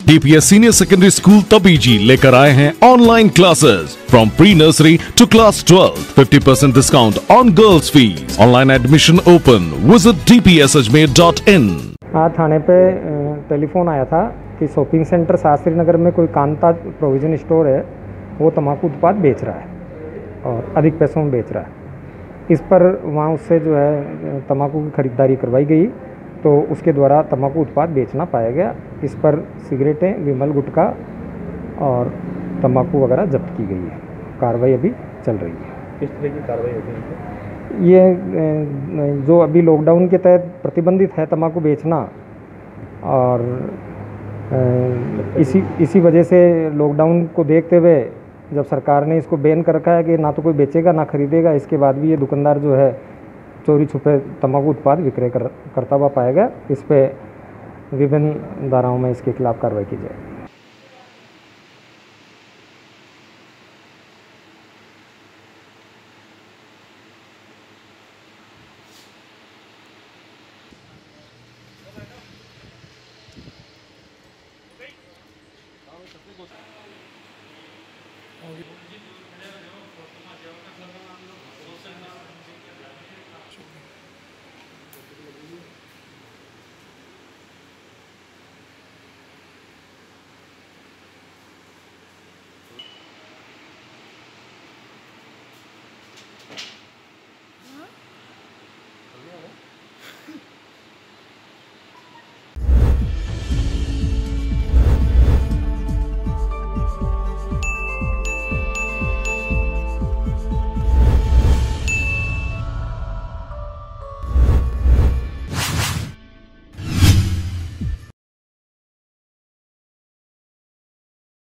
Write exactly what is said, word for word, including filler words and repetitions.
DPS senior secondary school Tabiji लेकर आए हैं online classes from pre nursery to class twelve. Fifty percent discount on girls fees. Online admission open. Visit D P S Ajmer dot in. हाँ, थाने पे telephone आया था कि shopping centre Shastri Nagar में कोई कांता प्रोविज़न स्टोर है, वो तंबाकू उत्पाद बेच रहा है और अधिक पैसों में बेच रहा है. इस पर वहाँ उससे जो है तंबाकू की खरीदारी करवाई गई, तो उसके द्वारा तंबाकू उत्पाद बेचना पाया गया. इस पर सिगरेटें, विमल गुटखा और तंबाकू वगैरह जब्त की गई है. कार्रवाई अभी चल रही है. किस तरह की कार्रवाई होती है? ये जो अभी लॉकडाउन के तहत प्रतिबंधित है तंबाकू बेचना, और इसी इसी वजह से लॉकडाउन को देखते हुए जब सरकार ने इसको बैन कर रखा है कि ना तो कोई बेचेगा ना खरीदेगा, इसके बाद भी ये दुकानदार जो है चोरी छुपे तंबाकू उत्पाद विक्रय कर, करता हुआ पाया गया. इस पे विभिन्न धाराओं में इसके खिलाफ कार्रवाई की जाए.